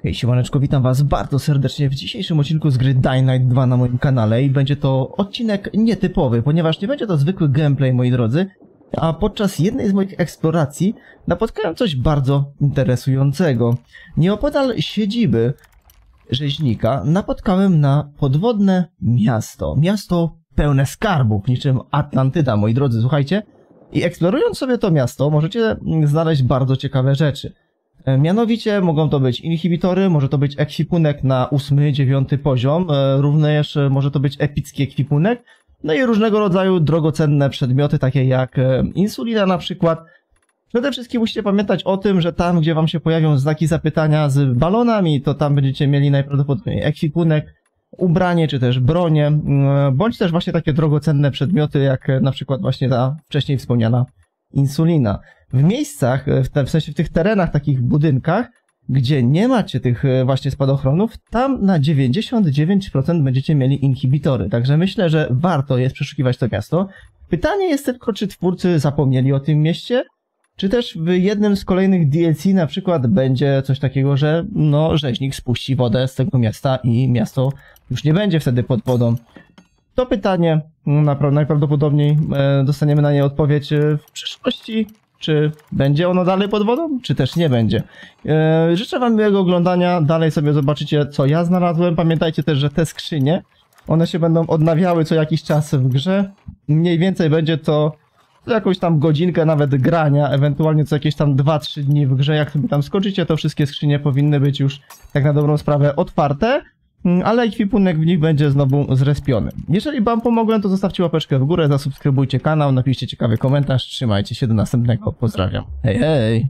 Hej, siemaneczko, witam was bardzo serdecznie w dzisiejszym odcinku z gry Dying Light 2 na moim kanale i będzie to odcinek nietypowy, ponieważ nie będzie to zwykły gameplay, moi drodzy, a podczas jednej z moich eksploracji napotkałem coś bardzo interesującego. Nieopodal siedziby rzeźnika napotkałem na podwodne miasto. Miasto pełne skarbów, niczym Atlantyda, moi drodzy, słuchajcie. I eksplorując sobie to miasto, możecie znaleźć bardzo ciekawe rzeczy. Mianowicie mogą to być inhibitory, może to być ekwipunek na 8, 9 poziom, również może to być epicki ekwipunek, no i różnego rodzaju drogocenne przedmioty, takie jak insulina na przykład. Przede wszystkim musicie pamiętać o tym, że tam, gdzie wam się pojawią znaki zapytania z balonami, to tam będziecie mieli najprawdopodobniej ekwipunek, ubranie czy też bronię, bądź też właśnie takie drogocenne przedmioty, jak na przykład właśnie ta wcześniej wspomniana insulina. W miejscach, w sensie w tych terenach, takich budynkach, gdzie nie macie tych właśnie spadochronów, tam na 99% będziecie mieli inhibitory. Także myślę, że warto jest przeszukiwać to miasto. Pytanie jest tylko, czy twórcy zapomnieli o tym mieście, czy też w jednym z kolejnych DLC na przykład będzie coś takiego, że no rzeźnik spuści wodę z tego miasta i miasto już nie będzie wtedy pod wodą. To pytanie najprawdopodobniej dostaniemy na nie odpowiedź w przyszłości. Czy będzie ono dalej pod wodą, czy też nie będzie. Życzę wam miłego oglądania, dalej sobie zobaczycie, co ja znalazłem. Pamiętajcie też, że te skrzynie, one się będą odnawiały co jakiś czas w grze. Mniej więcej będzie to jakąś tam godzinkę nawet grania, ewentualnie co jakieś tam 2-3 dni w grze. Jak sobie tam skoczycie, to wszystkie skrzynie powinny być już tak na dobrą sprawę otwarte, ale ekwipunek w nich będzie znowu zrespiony. Jeżeli wam pomogłem, to zostawcie łapeczkę w górę, zasubskrybujcie kanał, napiszcie ciekawy komentarz, trzymajcie się, do następnego, pozdrawiam. Hej, hej!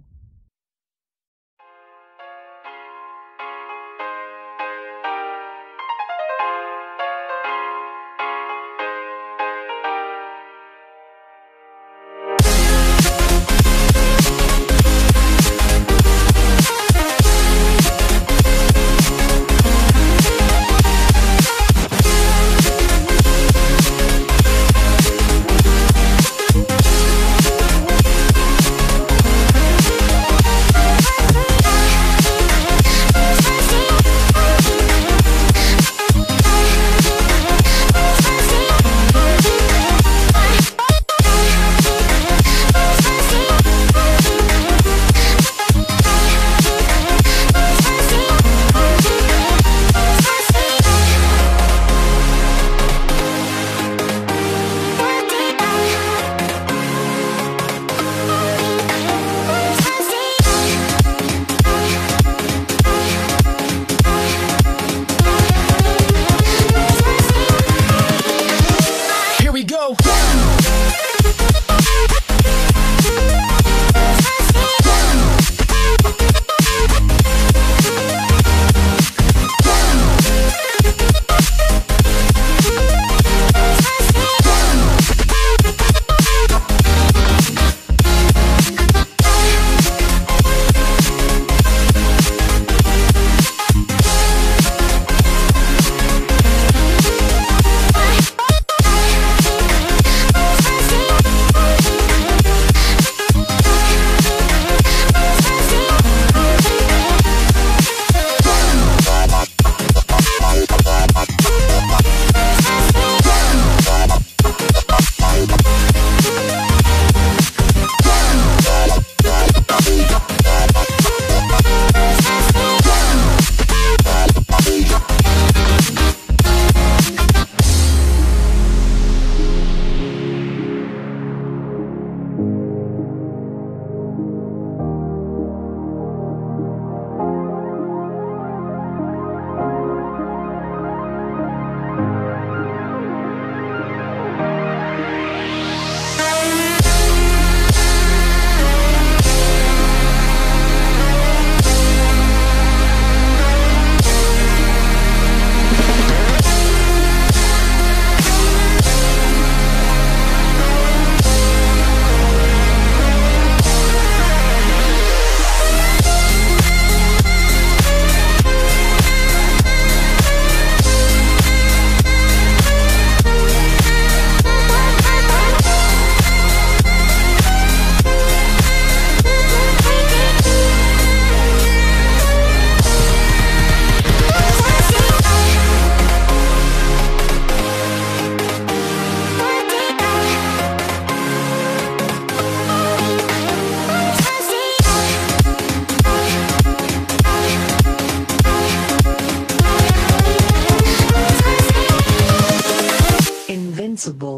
responsible.